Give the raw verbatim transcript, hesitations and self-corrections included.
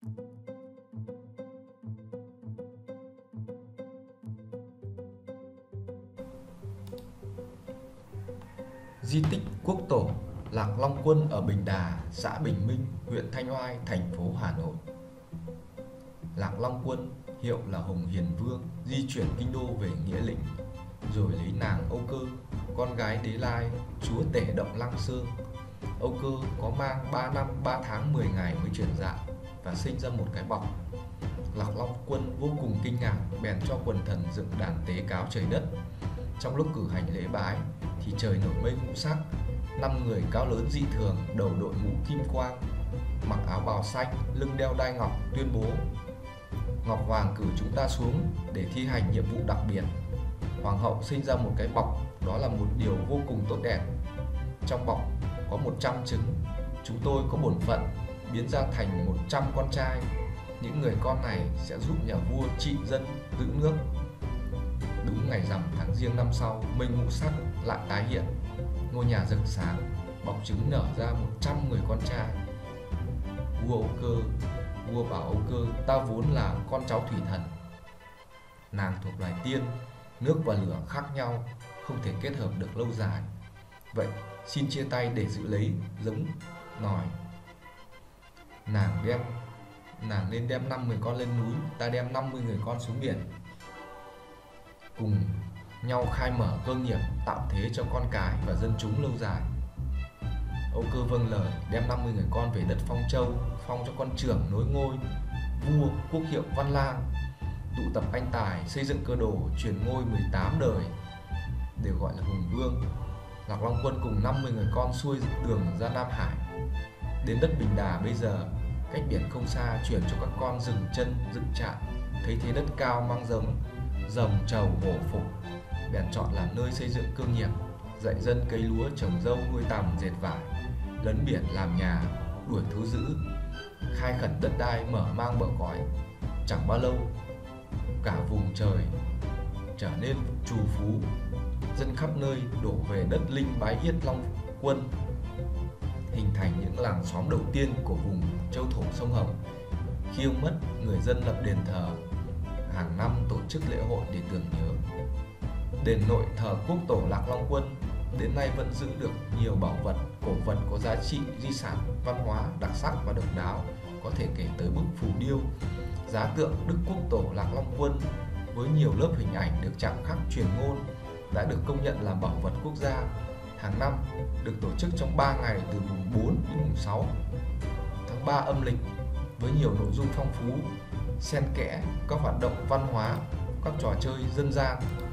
Di tích Quốc Tổ Lạc Long Quân ở Bình Đà, xã Bình Minh, huyện Thanh Oai, thành phố Hà Nội. Lạc Long Quân hiệu là Hồng Hiền Vương, di chuyển kinh đô về Nghĩa Lĩnh, rồi lấy nàng Âu Cơ, con gái Đế Lai, chúa tể động Lăng Xương. Âu Cơ có mang ba năm ba tháng mười ngày mới chuyển dạ và sinh ra một cái bọc. Lạc Long Quân vô cùng kinh ngạc, bèn cho quần thần dựng đàn tế cáo trời đất. Trong lúc cử hành lễ bái thì trời nổi mây ngũ sắc, năm người cao lớn dị thường, đầu đội mũ kim quang, mặc áo bào xanh, lưng đeo đai ngọc, tuyên bố: Ngọc Hoàng cử chúng ta xuống để thi hành nhiệm vụ đặc biệt. Hoàng hậu sinh ra một cái bọc, đó là một điều vô cùng tốt đẹp. Trong bọc có một trăm trứng, chúng tôi có bổn phận biến ra thành một trăm con trai. Những người con này sẽ giúp nhà vua trị dân, giữ nước. Đúng ngày rằm tháng Giêng năm sau, mây ngũ sắc lại tái hiện. Ngôi nhà rực sáng, bọc trứng nở ra một trăm người con trai. Vua Âu Cơ, vua bảo Âu Cơ: ta vốn là con cháu thủy thần. Nàng thuộc loài tiên, nước và lửa khác nhau, không thể kết hợp được lâu dài. Vậy xin chia tay để giữ lấy giống nòi. Nàng đem nàng nên đem năm mươi con lên núi, ta đem năm mươi người con xuống biển, cùng nhau khai mở cơ nghiệp, tạo thế cho con cái và dân chúng lâu dài. Âu Cơ vâng lời, đem năm mươi người con về đất Phong Châu, phong cho con trưởng nối ngôi vua, quốc hiệu Văn Lang, tụ tập anh tài, xây dựng cơ đồ, truyền ngôi mười tám đời, đều gọi là Hùng Vương. Lạc Long Quân cùng năm mươi người con xuôi đường ra Nam Hải, đến đất Bình Đà bây giờ, cách biển không xa, chuyển cho các con dừng chân dựng trại. Thấy thế đất cao mang giống rồng trầu hổ phục, bèn chọn làm nơi xây dựng cơ nghiệp, dạy dân cấy lúa, trồng dâu, nuôi tằm, dệt vải, lấn biển làm nhà, đuổi thú dữ, khai khẩn đất đai, mở mang bờ cõi. Chẳng bao lâu, cả vùng trời trở nên trù phú, dân khắp nơi đổ về đất Linh bái yết Long Quân, hình thành những làng xóm đầu tiên của vùng châu thổ sông Hồng. Khi ông mất, người dân lập đền thờ, hàng năm tổ chức lễ hội để tưởng nhớ. Đền nội thờ Quốc Tổ Lạc Long Quân đến nay vẫn giữ được nhiều bảo vật, cổ vật có giá trị di sản văn hóa đặc sắc và độc đáo, có thể kể tới bức phù điêu, giá tượng Đức Quốc Tổ Lạc Long Quân với nhiều lớp hình ảnh được chạm khắc truyền ngôn, đã được công nhận làm bảo vật quốc gia. Hàng năm được tổ chức trong ba ngày từ mùng bốn đến mùng sáu tháng ba âm lịch, với nhiều nội dung phong phú, xen kẽ các hoạt động văn hóa, các trò chơi dân gian.